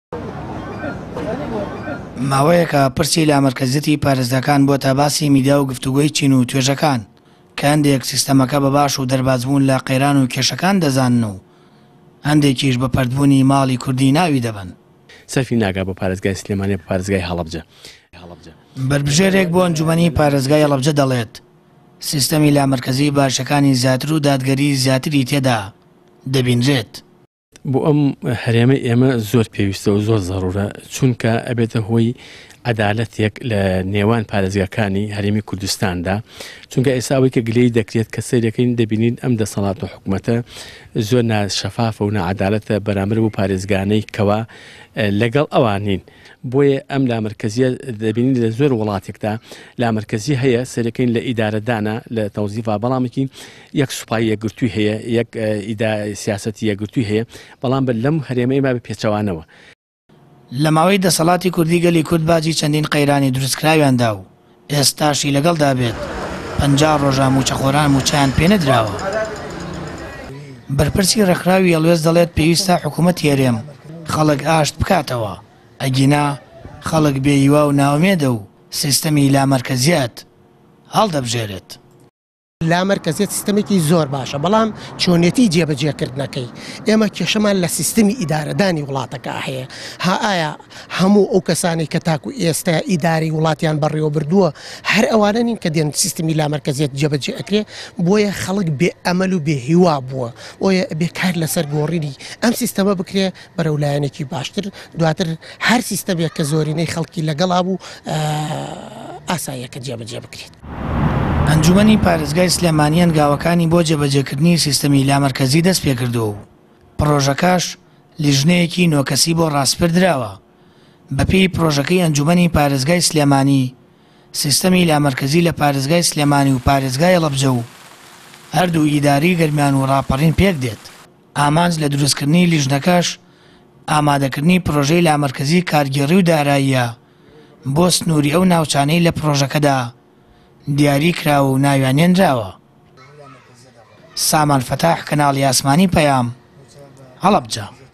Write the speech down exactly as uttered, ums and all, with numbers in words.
ماوەیەکە پرسی لە مرکزیەتی پارێزەکان بۆتە باسی میدیا و گفتوگۆی چین و توێژەکان کە هەندێک سیستەمەکە بە باش و دەربازبوون لە قەیران و کێشەکان دەزانن و هەندێکیش بە پەردبوونی ماڵی کوردی ناوی دەبن. سەرفی ناگا بە پارێزگای سلێمانی بە پارێزگای هەڵەبجە. بربژێرێک بۆ ئەنجومەنی پارێزگای هەڵەبجە دەڵێت سیستەمی لامەرکەزی باشەکانی زیاتر و دادگەری زیاتری تێدا دەبینرێت. بۆ ئەم هەرێمە ئێمە زۆر پێویستە و زۆر زەڕورە چونکە ئەبێتە هۆی عەدالەتێک لە نێوان پارێزگاکانی هەرێمی کوردستاندا چونکە ئێساوەی کە گلەی دەکرێت کە سەیرەکەین دەبینین ئەم دەسەڵات و حکوومەتە زۆر ناشەفافە و نەعەدالەتە بەرامبەر بۆ پارێزگانەی کەوا لەگەڵ ئەوانین بۆیە ئەم لامەرکەزیە دەبینین لە زۆر وڵاتێکدا لامەرکەزی هەیە سەرەکەین لە ئیدارەدانە لە تەوزیفا بەڵامێکی یەک سوپای یەکگرتووی هەیە یەک سیاسەتی یەکگرتووی هەیە بەڵام بە لەم هەرێمەی ما بە پێچەوانەوە. لە ماوەی دەسەڵاتی کوردی گەلی کورد باجی چەندین قەیرانی دروستکراویاندا و ئێستاشی لەگەڵدا بێت پەنجا ڕۆژە موچەخۆران موچیان پێ نەدراوە. بەرپرسی ڕێکخراوی هەڵوێست دەڵێت پێویستە حکوومەت هێرێم خەڵک ئاشت بکاتەوە ئەگینا خەڵک بێهیوا و ناومێدە و سیستەمی لامەرکەزیەت هەڵدەبژێرێت. لامەرکەزیەت سیستەمێکی زۆر باشە بەڵام چۆنێتی جێبەجێکردنەکەی ئێمە کێشەمان لە سیستەمی ئیدارەدانی وڵاتەکە هەیە. ها ئایا هەموو ئەو کەسانی کە تاکو ئێستا ئیداری وڵاتیان بەڕێوە بردووە هەر ئەوانە نین کە دێن سیستەمی لامەرکەزیەت جێبەجێ ئەکرێ بۆیە خەڵک بێ ئەمەل و بێهیوا بووە بۆیە بێکار لەسەر گۆڕینی ئەم سیستەمە بکرێ بەرەو لایەنێکی باشتر دواتر هەر سیستەمێک کە زۆرینەی خەڵکی لەگەڵا بوو ئاساییەکە جێبەجێ بکرێت. ئەنجومەنی پارێزگای سلێمانیان گاوەکانی بۆ جێبەجێکردنی سیستەمی لامەرکەزی دەست پێکردووە و پرۆژەکەش لیژنەیەکی نۆکەسی بۆ ڕاستپردراوە. بەپێی پرۆژەکەی ئەنجومەنی پارێزگای سلێمانی سیستەمی لامەرکەزی لە پارێزگای سلێمانی و پارێزگای هەڵەبجە و هەردوو ئیداری گەرمیان و ڕاپەڕین پێک دێت. ئامانج لە دروستکردنی لیژنەکەش ئامادەکردنی پرۆژەی لامەرکەزی کارگێڕی و داراییە بۆ سنووری ئەو ناوچانەی لە پرۆژەکەدا دیاری کراوە و ناویانێنراوە. سامان فەتاح کەناڵی ئاسمانی پەیام هەڵەبجە.